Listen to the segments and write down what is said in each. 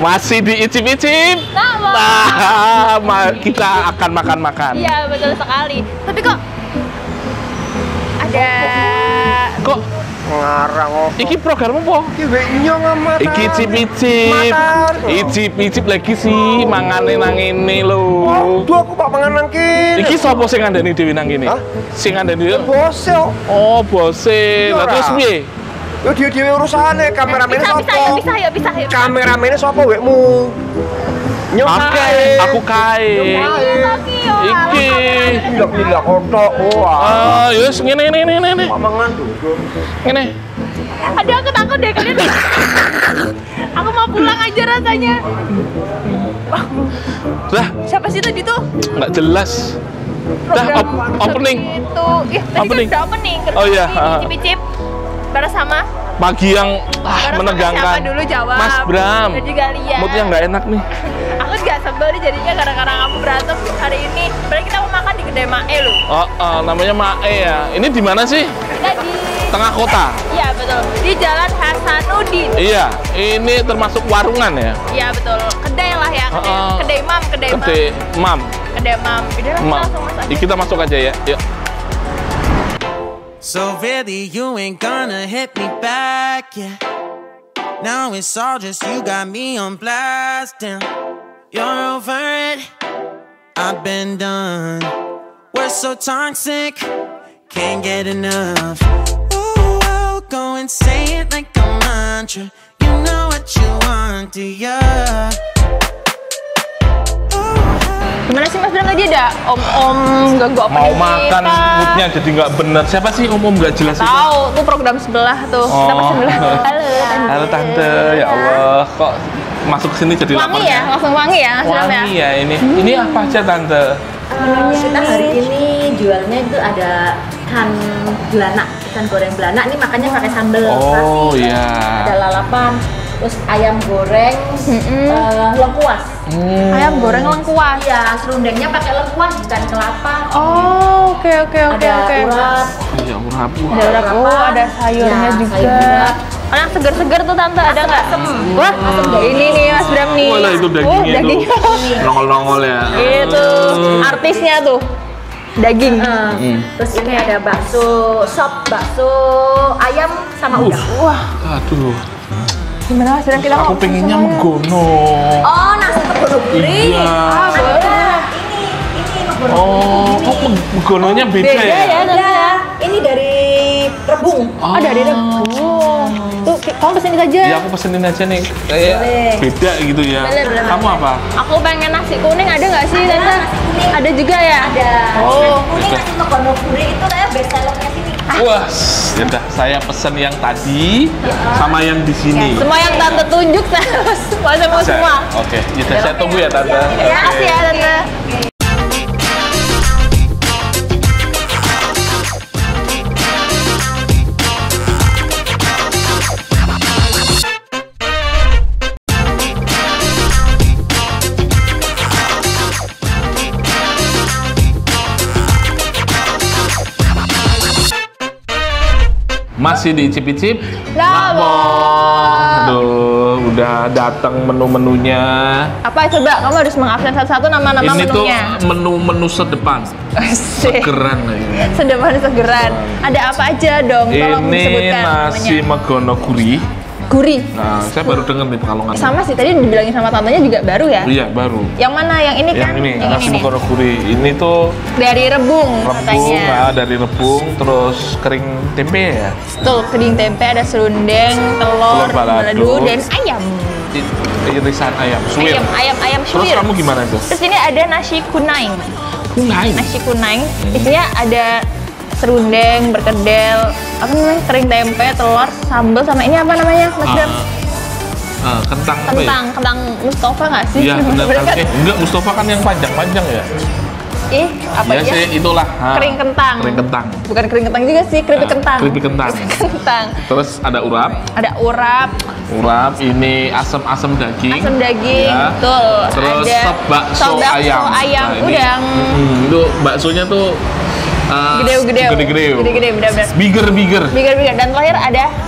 Masih diicip-icip. Nah, kita akan makan-makan. Iya, betul sekali. Tapi kok ada ngarang iki program apa? Iki wek nyong amat. Iki icip-icip. Icip-icip lagi sih mangane nang ngene lho. Waduh, aku pak mangan nang kene. Iki sapa sing ngandani dhewe nang kene? Sing ngandani dhewe? Bose kok. Oh, bose. Lah terus piye? Yo dhewe urusane, kameramene sapa? Bisa. Kameramene sapa wekmu? Nyong aku kae. Iki. Gila kotok. Ah, yo wis ngene. Mangan dulu. Ngene. Aduh, aku takut deh kalian. Aku mau pulang aja rasanya. Lah, Siapa sih tadi tuh? nggak jelas. Dah opening. Itu. Ih, tadi Opening. kan udah opening. Oh iya, Cip-cip. Bersama. Pagi yang menegangkan. Siapa dulu jawab? Mas Bram. Dan juga Lia. Moodnya nggak enak nih. Aku juga sebel nih jadinya gara-gara kamu berantem hari ini. Padahal kita mau makan di kedai Mae loh. Oh, namanya Mae ya. Ini di mana sih? Kita di Tengah kota. Iya betul. Di Jalan Hasanuddin. Iya, ini termasuk warungan ya. Iya betul. Kedai lah ya. Kedai Mam. Kedai Mam. Kedai Mam. Udah lah, kita langsung masuk aja. Kita masuk aja ya. Yuk. So really you ain't gonna hit me back, yeah. Now it's all just you got me on blast, damn. You're over it, I've been done. We're so toxic, can't get enough. Ooh, I'll go and say it like a mantra. You know what you want, do ya? Gimana sih Mas Bram tadi ada om-om ganggu apa Mau makan moodnya jadi nggak bener. Siapa sih om-om nggak jelas itu? Tahu, tuh program sebelah tuh. Kenapa sebelah? Halo tante, ya Allah, kok masuk sini jadi lapar Wangi ya, langsung wangi ya Mas Bram ya. Wangi ya ini. Ini apa aja tante? Kita hari ini jualnya itu ada ikan belanak, ikan goreng belanak. Ini makannya pakai sambal Oh terasi, iya. ada lalapan, terus ayam goreng, lengkuas. Ayam goreng lengkuas. Iya, serundengnya pakai lengkuas bukan kelapa. Oh, oke. Ada urat, Iya, urap. Ada urap, ada sayurnya ya, juga. sayur urat. Oh, yang seger-seger tuh tante ada nggak? Wah, ini nih Mas Bram nih. Wah, itu dagingnya tuh. Nongol-nongol ya. Itu artisnya tuh. Daging. Terus ini ada bakso, sop bakso ayam sama udang. Wah, Aduh, gimana Mas Bram kita aku mau pengennya megono. Oh, nasi megono gurih. Iya. Ini megono Oh, kok megononya beda ya? Beda. Ini dari Rebung. Oh, dari Rebung. Tuh, kamu pesenin saja. Ya aku pesenin aja nih. Kayak Boleh. beda gitu ya. Boleh. Kamu apa? Aku pengen nasi kuning, ada nggak sih tante? Nasi kuning. Ada juga ya? Ada. Oh, Nasi kuning, nasi megono gurih itu kayak best sellernya sini. Wah, ya udah saya pesen yang tadi sama yang di sini. semua yang tante tunjuk saya mau semua. Oke, saya tunggu ya tante. Ya, kasih ya tante. Masih diicip-icip. Labor. Aduh, udah datang menu-menunya. Apa coba kamu harus mengabsen satu-satu nama-nama Ini tuh menunya. menu-menu sedepan. Asik. Segeran ya. Segeran. Ada apa aja dong? Tolong Ini disebutkan nasi namanya. megono gurih. Gurih. Nah, saya baru denger nih pekalongan. Sama sih tadi dibilangin sama tantenya juga baru ya. Iya, baru. Yang mana? Yang ini kan? Yang ini Yang nasi ini nih. megono gurih. Ini tuh Dari Rebung rebung, katanya. dari rebung, terus kering tempe ya. Tuh, kering tempe, ada serundeng, telur balado, dan ayam. Irisan ayam, suwir. Ayam Terus suwir. kamu gimana tuh? Terus ini ada nasi kunaing. Kunaing. Nasi kunaing, isinya ada serundeng, berkedel, apa namanya, kering tempe, telur, sambal, sama ini apa namanya, Mas Bram? Kentang apa ya? Kentang Mustafa nggak sih? Iya benar Bener kan? Enggak, Mustafa kan yang panjang-panjang ya? Apa Ya ya? sih, itulah. Kering kentang. Kering kentang. Bukan kering kentang juga sih, keripik kentang. Keripik kentang. Kentang. Terus ada urap. Ada urap, Ini asam daging. asam daging, Ya. betul. Terus ada sop bakso ayam. ayam Nah, ini, udang. Itu baksonya tuh Gede-gede. gede-gede. Benar-benar. Bigger. Bigger. Dan terakhir ada tempe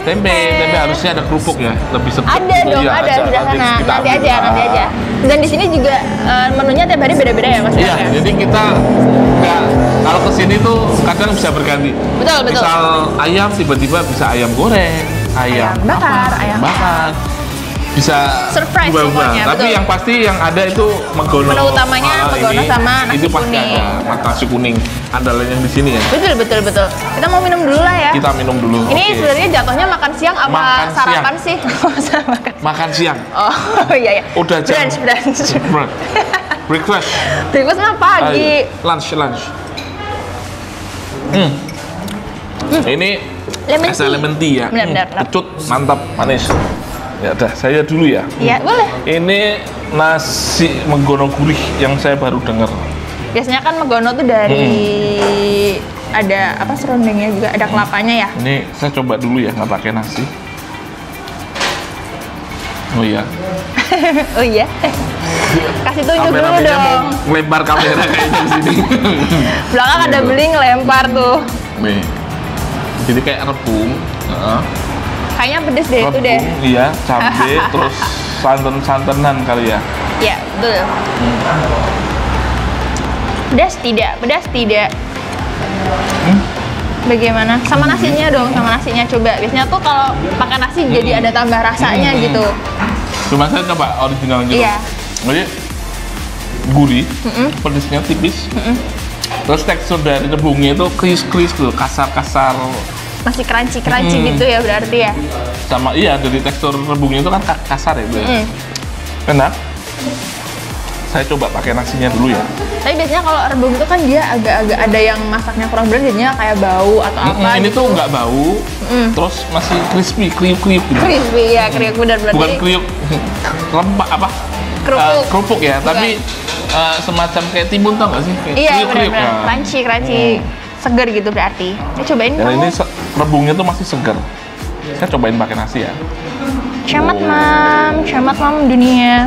Tempe harusnya ada kerupuk ya, lebih sepet. Ada dong, Iya, ada sebelah sana. kita Nanti ambil. aja. Dan di sini juga menunya tiap hari beda-beda ya Mas. Iya, jadi kita nggak, kalau kesini tuh kadang bisa berganti. Betul. Misal ayam tiba-tiba bisa ayam goreng, ayam bakar, ayam bakar. Bisa Surprise berubah-ubah. pokoknya, Tapi betul. yang pasti yang ada itu megono. Menu utamanya megono ini, sama nasi itu pasti kuning. ada nasi kuning. Andalan yang di sini ya. Betul. Kita mau minum dulu lah ya. Kita minum dulu. Ini Oke. sebenarnya jatuhnya makan siang apa Makan sarapan siang. sih? Makan siang. Oh iya. Udah jam. Brunch. Breakfast. Breakfast mah pagi. Lunch. Ini Lemon es tea. lemon tea ya. Benar. Kecut, mantap, manis. Ya udah, saya dulu ya. Iya, boleh. Ini nasi megono gurih yang saya baru dengar. Biasanya kan megono tuh dari ada apa serundengnya juga, ada kelapanya ya. Ini saya coba dulu ya, nggak pakai nasi. Oh iya. Oh iya. Kasih tunjuk dulu Kameramennya mau dong. ngelempar kamera kayaknya di sini. Belakang ada beling lempar tuh. Nih. Jadi kayak rebung. Heeh. Kayaknya pedes deh itu deh. Iya, cabai, terus santan-santanan kali ya. Ya, betul. Pedas tidak. Bagaimana? Sama nasinya dong, sama nasinya coba. Biasanya tuh kalau pakai nasi jadi ada tambah rasanya gitu. Cuma saya coba original gitu. Iya. Jadi gurih, pedesnya tipis. Terus tekstur dari rebungnya itu kris-kris tuh, kasar-kasar. Masih crunchy gitu ya berarti ya. Sama iya, dari tekstur rebungnya itu kan kasar ya. Enak. Saya coba pakai nasinya dulu ya. Tapi biasanya kalau rebung itu kan dia agak-agak ada yang masaknya kurang benar, jadinya kayak bau atau apa. Ini gitu. tuh nggak bau, terus masih crispy, kriuk-kriuk gitu. Crispy ya, kriuk benar berarti. Bukan kriuk, lembak apa? Kerupuk. Kerupuk ya, tapi semacam kayak timun tau nggak sih? Kayak Iya, kriuk-kriuk. benar. Crunchy. Seger gitu berarti. Ini cobain Dan kamu. ini rebungnya tuh masih segar. Saya cobain pakai nasi ya. Cermat mam dunia.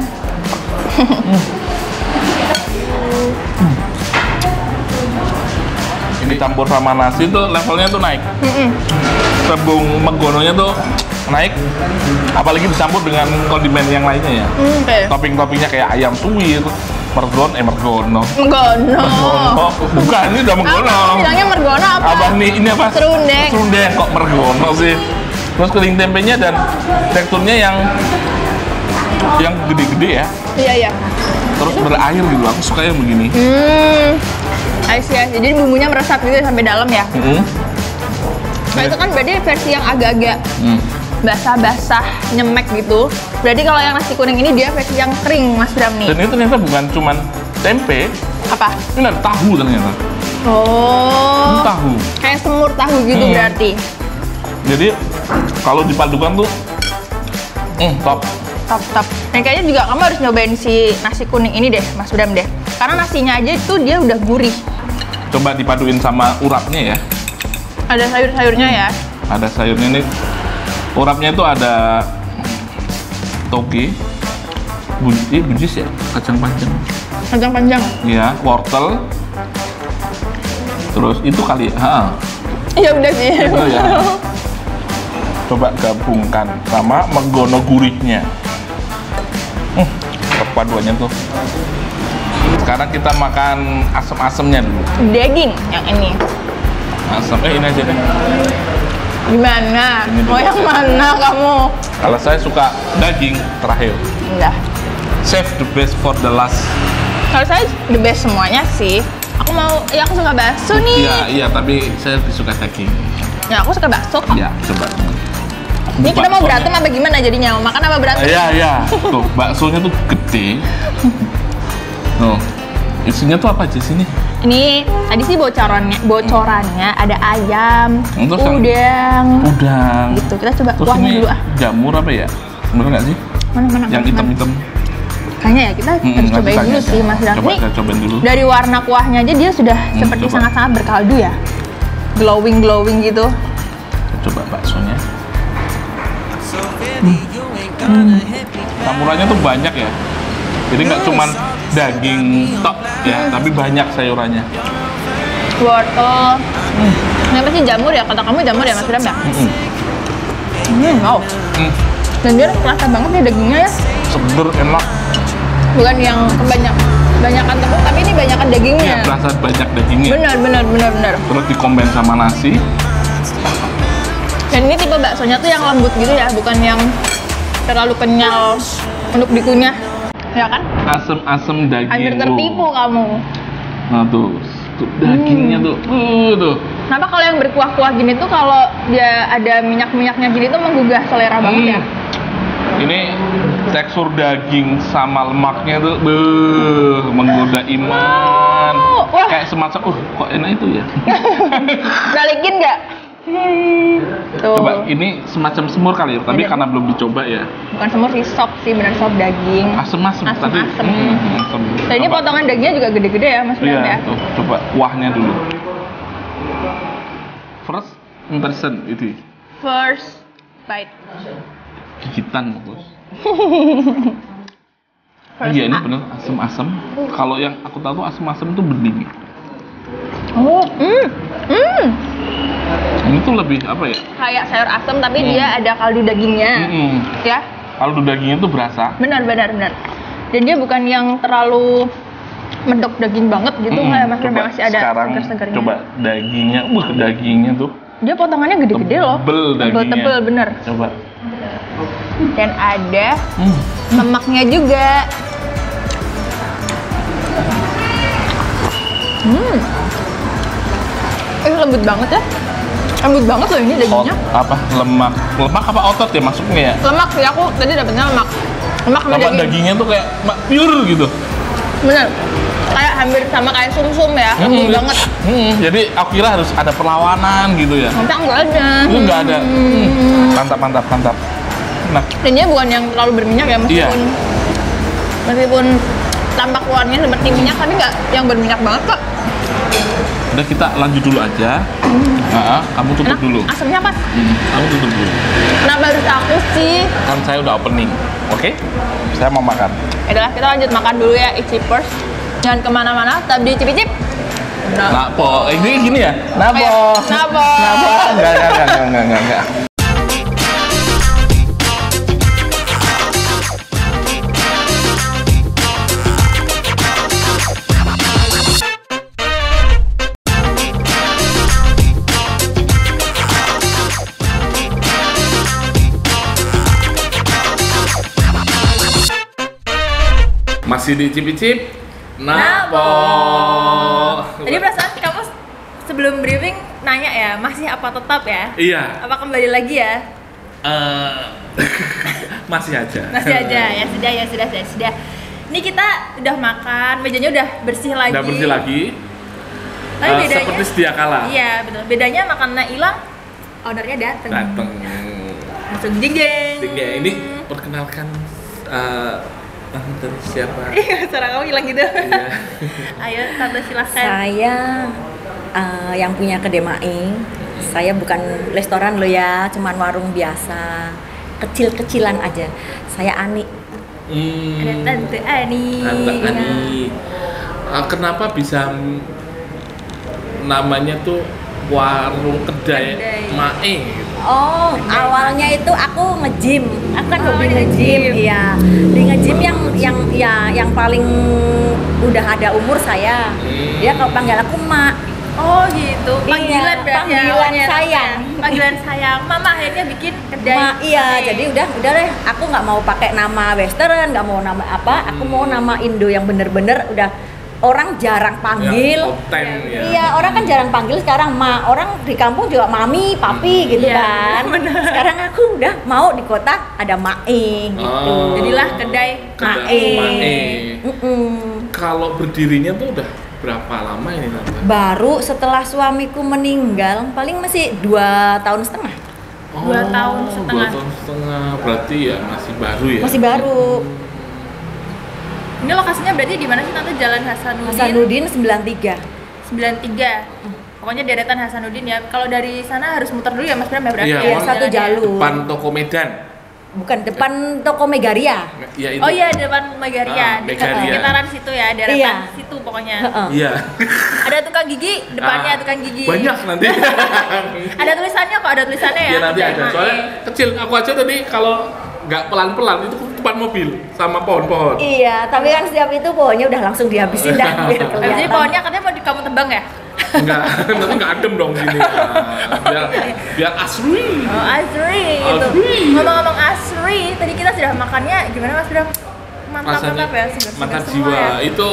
Ini campur sama nasi tuh levelnya tuh naik. Rebung megononya tuh naik, apalagi dicampur dengan kondimen yang lainnya ya. Oke. Topping-toppingnya kayak ayam suwir, mergono. Mergono. Bukan, ini udah mergono. Apa? Bilangnya mergono apa? Abang nih, ini apa? Serundeng. Serundeng kok mergono sih. Terus keling tempenya dan teksturnya yang gede-gede ya. Iya. Terus berair gitu, aku suka yang begini. I see. Jadi bumbunya meresap gitu sampai dalam ya. Nah itu kan berarti versi yang agak-agak basah-basah, nyemek gitu. Berarti kalau yang nasi kuning ini dia versi yang kering, Mas Bram nih. Dan ini ternyata bukan cuman tempe, Apa? ini ada tahu ternyata. Oh. Ini tahu. Kayak semur tahu gitu berarti. Jadi kalau dipadukan tuh top. Top. Dan kayaknya juga kamu harus nyobain si nasi kuning ini deh, Mas Bram deh. Karena nasinya aja itu dia udah gurih. Coba dipaduin sama urapnya ya. Ada sayur-sayurnya ya. Ada sayurnya nih. Urapnya itu ada toge, buncis ya, kacang panjang. Kacang panjang. Iya, wortel. Terus itu kali ya. Iya udah sih. Itu ya. Coba gabungkan sama megono gurihnya. Perpaduannya tuh. Sekarang kita makan asam-asamnya dulu. Daging yang ini. Asam, ini aja deh. Gimana? Ini Mau dulu. yang mana kamu? Kalau saya suka daging terakhir. Enggak. Save the best for the last. Kalau saya the best semuanya sih. Aku suka bakso nih. Iya, tapi saya lebih suka daging. Ya aku suka bakso kok. Iya, coba. Ini kita mau berantem apa gimana jadinya? Mau makan apa berantem? Iya. Tuh, baksonya tuh gede. Tuh, isinya tuh apa aja sini? Ini tadi sih bocorannya ada ayam, Terus udang. gitu. Kita coba Terus kuahnya ini dulu ah. jamur apa ya? Bener nggak sih? Mana? Yang hitam-hitam. Kayaknya ya kita harus nanti cobain tanya dulu aja. sih Mas Bram. Coba Ini saya cobain dulu. dari warna kuahnya aja dia sudah seperti coba. sangat-sangat berkaldu ya. Glowing gitu. Coba baksonya. Campurannya tuh banyak ya. Jadi nggak cuman daging tok ya, tapi banyak sayurannya. Wortel. Ini pasti jamur ya? Kata kamu jamur ya Mas Bram ya? Wow. Dan dia kerasa banget nih dagingnya ya. Seger, enak. Bukan yang banyakan tepung, tapi ini banyakan dagingnya. Iya, berasa banyak dagingnya. Benar. Terus dikombin sama nasi. Dan ini tipe baksonya tuh yang lembut gitu ya, bukan yang terlalu kenyal untuk dikunyah. Ya kan? Asem-asem daging. Hampir tertipu kamu. Nah tuh dagingnya tuh. Kenapa kalau yang berkuah-kuah gini tuh kalau dia ada minyak-minyaknya gini tuh menggugah selera banget ya? Ini tekstur daging sama lemaknya tuh menggoda iman. Wah. Kayak semacam kok enak itu ya. Balikin nggak? Tuh. Coba ini semacam semur kali ya, tapi karena belum dicoba ya. Bukan semur sih, sop sih, benar sop daging. Asem-asem tadi. Asem. Asem. Dan ini potongan dagingnya juga gede-gede ya, Mas Bram ya. Iya, tuh, coba kuahnya dulu. First impression itu. First bite. Gigitan bos. Iya ini bener asem-asem. Kalau yang aku tahu tuh asem-asem itu bening. Ini tuh lebih apa ya? Kayak sayur asem tapi dia ada kaldu dagingnya. Ya. Kaldu dagingnya tuh berasa. Benar. Dan dia bukan yang terlalu mendok daging banget gitu, kayak Mas Bram masih ada seger-segernya. Coba dagingnya tuh. Dia potongannya gede-gede loh. Tebel, bener. Coba. Dan ada lemaknya juga. Lembut banget ya. Lembut banget loh ini dagingnya. Lemak apa otot ya masuknya ya? Lemak sih, aku tadi dapetnya lemak sama daging. Dagingnya tuh kayak pure gitu. Bener. Kayak hampir sama kayak sumsum ya, lembut banget. Jadi aku kira harus ada perlawanan gitu ya. Enggak ada. Itu nggak ada. Mantap. Nah, Dan dia bukan yang terlalu berminyak ya, meskipun tampak luarnya seperti minyak, tapi nggak yang berminyak banget kok. Udah kita lanjut dulu aja. Kamu tutup dulu. Asamnya pas. Kamu tutup dulu. Kenapa harus aku sih? Kan saya udah opening. Oke? Saya mau makan. Yaudah, kita lanjut makan dulu ya, Icipers. Jangan kemana-mana, tetap di Cip-Cip. Napo, ini gini ya? Napo. Enggak. Masih di Cip-Cip. Napo. Tadi perasaan kamu sebelum briefing nanya ya, masih apa tetap ya? Iya. Apa kembali lagi ya? Masih aja. Ya sudah. Ini kita udah makan, mejanya udah bersih lagi. Udah bersih lagi. Tapi bedanya seperti sedia kala. Iya, betul. Bedanya makannya hilang, ownernya dateng. Langsung jeng. Ini perkenalkan Tante siapa? Suara kamu hilang gitu. Iya. Ayo Tante silahkan. Saya yang punya kedai Maing. Saya bukan restoran loh ya, cuman warung biasa, kecil-kecilan aja. Saya Ani. Ada Tante Ani. Kenapa bisa namanya tuh warung kedai Maing gitu? Oh, awalnya itu aku nge-gym. Aku kan hobi nge-gym, iya. Di nge-gym yang paling udah ada umur saya. Dia kalau panggil aku Mak. Oh gitu, panggilan berarti ya, panggilan sayang. Panggilan sayang. Mama akhirnya bikin kedai. Mak, iya. Jadi udah deh. Aku nggak mau pakai nama Western, nggak mau nama apa. Aku mau nama Indo yang bener-bener udah orang jarang panggil. Ya. Iya, orang kan jarang panggil sekarang Ma. Orang di kampung juga Mami, Papi gitu kan. Bener. Sekarang aku udah mau di kota ada Maing gitu. Jadilah kedai Maing. Kalau berdirinya tuh udah berapa lama ini Tante? Baru setelah suamiku meninggal, paling masih 2,5 tahun. 2 tahun setengah. 2 tahun setengah, berarti ya masih baru ya? Masih baru. Ini lokasinya berarti di mana sih Tante? Jalan Hasanuddin 93. 93. Pokoknya deretan Hasanuddin ya. Kalau dari sana harus muter dulu ya Mas Bram ya berarti? Iya, satu jalur. Depan toko Medan. Bukan, depan toko Megaria. Ya, itu. Oh iya, depan Megaria. Megaria. Sekitaran situ ya, deretan situ pokoknya. Iya. Ada tukang gigi, depannya tukang gigi. Banyak nanti. Ada tulisannya kok, ada tulisannya ya. Ya nanti ada. Soalnya kecil. Aku aja tadi kalau nggak pelan-pelan itu depan mobil sama pohon-pohon. Iya, tapi kan setiap itu pohonnya udah langsung dihabisin dah biar kelihatan. Jadi pohonnya katanya mau kamu tebang ya? Enggak, nanti nggak adem dong gini. Biar asri. Oh, asri itu. Asri. Ngomong-ngomong asri, tadi kita sudah makannya gimana Mas Bram? Mantap-mantap ya, segar-segar mantap semua jiwa. ya. Itu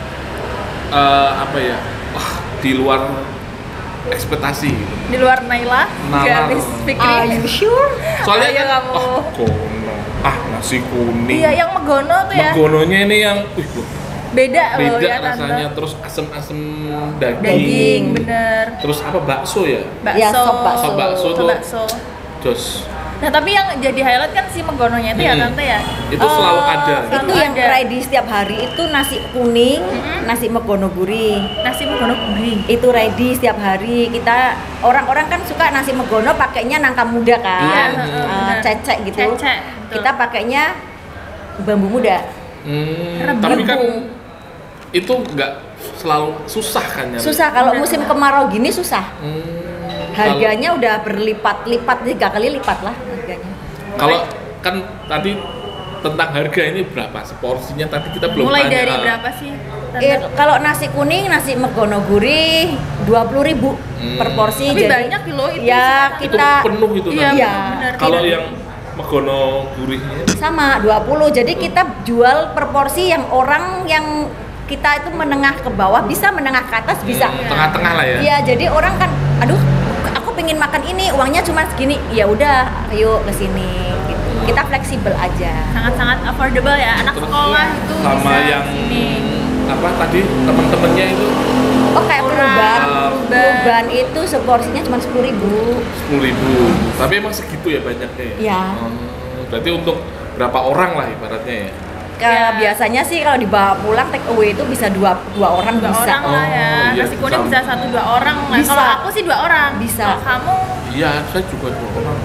apa ya? Wah, di luar ekspektasi. Di luar Naila, Nalar. garis Are Fikri. you sure? Soalnya Ayo kan, kamu. gono. Nasi kuning. Iya, yang megono tuh ya. Megononya ini yang Beda loh beda ya Tante. rasanya, terus asem-asem daging. Daging, bener. Terus apa bakso ya? Bakso. Ya, sop bakso. Sop bakso Sop tuh. bakso. Jos. Nah, tapi yang jadi highlight kan si megononya itu ya Tante ya. Itu selalu ada. Itu yang ada. ready setiap hari itu nasi kuning, nasi megono gurih. Nasi megono gurih. Itu ready setiap hari. Kita orang-orang kan suka nasi megono pakainya nangka muda kan. Iya, benar. Cecek gitu. Cecek, betul. Kita pakainya bambu muda. Tapi kan itu nggak selalu susah kan nyari. Susah kalau musim kemarau gini susah. Kalau- Harganya udah berlipat-lipat, 3 kali lipat lah harganya. Kalau kan tadi tentang harga ini berapa seporsinya tadi kita belum Mulai tanya. dari berapa sih? Tante? Kalau nasi kuning, nasi megono gurih 20.000 per porsi. Tapi jadi banyak loh itu. ya Itu kita penuh itu Iya, tadi. Iya. benar. Kalau yang megono gurihnya sama 20. Jadi kita jual per porsi yang orang yang kita itu menengah ke bawah, bisa menengah ke atas bisa. tengah-tengah lah ya. Iya, jadi orang kan aduh aku pengen makan ini, uangnya cuma segini. Ya udah, ayo ke sini gitu. Kita fleksibel aja. Sangat-sangat affordable ya. Anak Terus sekolah itu sama bisa yang sini. apa tadi teman-temannya itu Oh kayak Urban. perubahan itu seporsinya cuma 10.000. 10.000. Tapi emang segitu ya banyaknya ya? Iya. Berarti untuk berapa orang lah ibaratnya ya? Biasanya sih kalau dibawa pulang take away itu bisa dua orang Dua bisa. orang lah ya. Oh, iya. Nasi kuning bisa 1-2 orang lah. Bisa. Kalau aku sih 2 orang. Bisa. Kalau kamu Iya, saya juga 2 orang.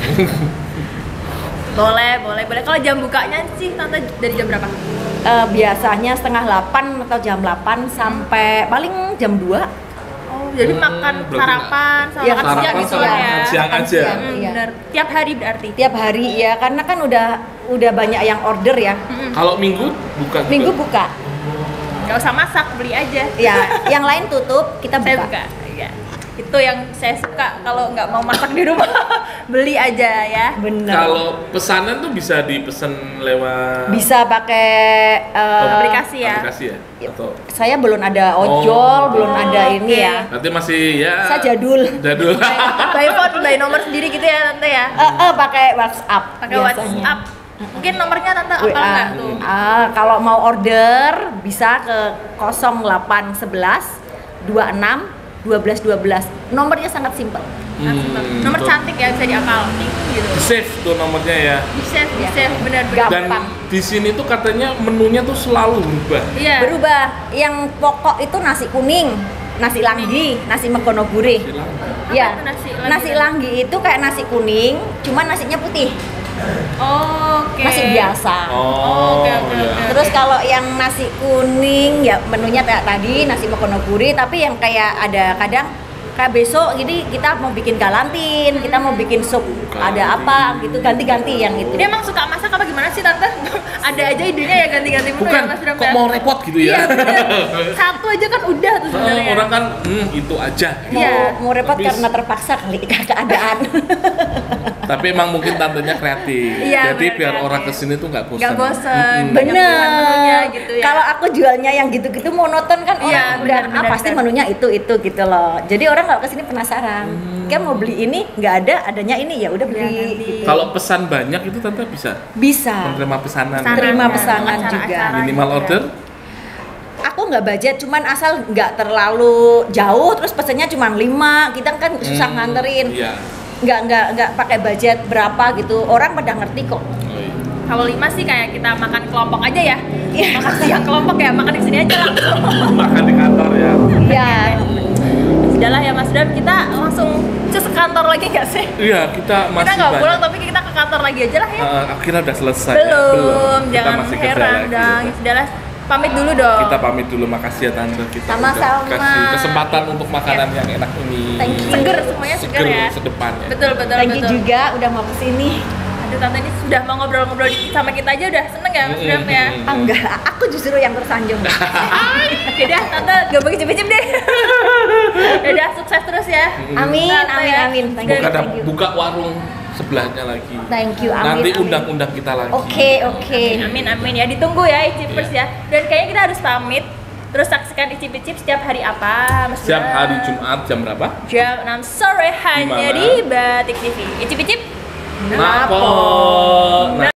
boleh. Kalau jam bukanya sih Tante dari jam berapa? Biasanya setengah 8 atau jam 8 sampai paling jam 2. Oh, jadi makan berarti sarapan sama Iya, makan sarapan siang gitu sama lah ya. makan siang aja. Iya. Bener. Tiap hari berarti. Tiap hari ya, karena kan udah banyak yang order ya. Kalau minggu buka juga? Minggu buka. Gak usah masak, beli aja. Ya, yang lain tutup, kita Saya buka. buka. Iya. Itu yang saya suka kalau nggak mau masak di rumah. Beli aja ya. Bener. Kalau pesanan tuh bisa dipesan lewat Bisa pakai Aplikasi ya. aplikasi ya? Atau saya belum ada ojol, Oh. belum ada ini Oke. ya. nanti masih ya Saya jadul. jadul. By phone, by nomor sendiri gitu ya Tante ya. Pakai WhatsApp. Pakai biasanya. WhatsApp. Mungkin nomornya Tante apa WA. enggak tuh? Kalau mau order bisa ke 0811 26 12. Nomornya sangat simpel. Nomor cantik ya, bisa diapal. Gitu. Save tuh nomornya ya. Di Iya. save benar. Dan Gampang. di sini tuh katanya menunya tuh selalu berubah. Iya. Berubah. Yang pokok itu nasi kuning, nasi langgi, nasi megono gurih. Ya. itu nasi langgi? Nasi langgi itu kayak nasi kuning, cuma nasinya putih. Oh, oke. Nasi biasa. Oke, iya. Terus kalau yang nasi kuning ya menunya kayak tadi nasi megono gurih, tapi yang kayak ada kadang kayak besok gini kita mau bikin galantin, kita mau bikin sup ada apa gitu, ganti-ganti yang itu. Dia emang suka masak apa gimana sih Tante? Ada aja idenya ya ganti-ganti menu Bukan, ya Mas Bram kok ya? mau repot gitu Iya, ya? bener. Satu aja kan udah tuh sebenarnya. Orang kan itu aja. Iya. Mau repot Tapi- karena terpaksa kali keadaan. Tapi emang mungkin tantenya kreatif. Iya, Jadi bener, biar kreatif. orang kesini tuh nggak bosan. Nggak bosen. Mm-mm. Banyak pilihan menunya Bener. gitu ya. Kalau aku jualnya yang gitu-gitu monoton kan Iya, orang udah bener, pasti bener. menunya itu gitu loh. Jadi orang kalau kesini penasaran. Kan mau beli ini nggak ada, adanya ini ya udah beli. ganti. Gitu. Kalau pesan banyak itu tante bisa Bisa. menerima pesanan. Pesanan. Terima Acara- pesanan acara- juga. acara. Minimal juga. order. Aku nggak budget, cuman asal nggak terlalu jauh, terus pesannya cuma 5, kita kan susah nganterin. Iya. Nggak pakai budget berapa gitu, orang pada ngerti kok. Oh, iya. Kalau 5 sih kayak kita makan kelompok aja ya. Iya. Makan siang kelompok ya, makan di sini aja langsung. Makan di kantor ya. Iya. Sudahlah ya Mas Bram, kita langsung cus ke kantor lagi nggak sih? Iya, kita masih Kita nggak banyak. pulang tapi kita ke kantor lagi aja lah ya. Akhirnya udah selesai. Belum, Kita jangan masih kerja heran lagi. dong. Ya sudahlah. pamit dulu dong. Kita pamit dulu, makasih ya Tante. Kita Sama-sama. udah kasih kesempatan untuk makanan yang enak ini. Thank you. Seger, semuanya seger ya. Sedepan ya. Betul, betul, Thank you betul. juga udah mau kesini. Aduh, Tante ini sudah mau ngobrol-ngobrol sama kita aja udah seneng ya Mas Bram ya. Enggak, aku justru yang tersanjung. Oke dah, Tante gak bagi cip-cip deh. Udah sukses terus ya. Amin, Tante amin, ya. amin. Thank you, Semoga thank you. buka warung sebelahnya lagi. Thank you, amin. Nanti amin. undang-undang kita lagi. Oke. Amin amin ya, ditunggu ya Icipers ya. Dan kayaknya kita harus pamit. Terus saksikan Icip-Icip setiap hari apa Mas Setiap Bram? hari Jumat jam berapa? Jam 6 sore hanya Di mana? di Batik TV. Icip-Icip Napol.